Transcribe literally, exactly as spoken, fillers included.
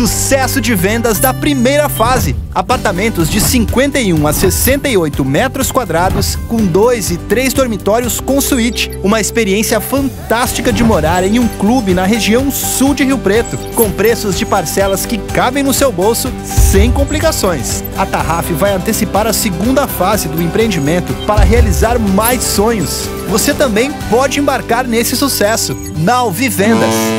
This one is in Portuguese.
Sucesso de vendas da primeira fase. Apartamentos de cinquenta e um a sessenta e oito metros quadrados, com dois e três dormitórios com suíte. Uma experiência fantástica de morar em um clube na região sul de Rio Preto, com preços de parcelas que cabem no seu bolso, sem complicações. A Tarraf vai antecipar a segunda fase do empreendimento para realizar mais sonhos. Você também pode embarcar nesse sucesso. Now Vivendas.